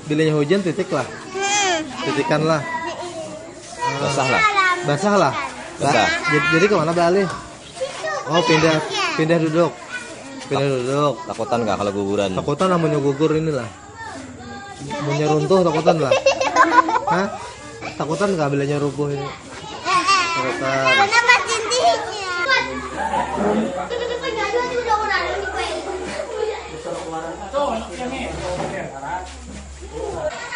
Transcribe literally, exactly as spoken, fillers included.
bilanya hujan titik lah. Titikan lah. Basah lah. Basah lah. Basah. Jadi, jadi kemana balik? Oh pindah pindah duduk. Pindah duduk. Takutan nggak kalau guguran? Takutan lah mau gugur inilah. Mau runtuh takutan lah. Hah? Takutan nggak bilanya rubuh ini? Takutan. Karena masih intinya.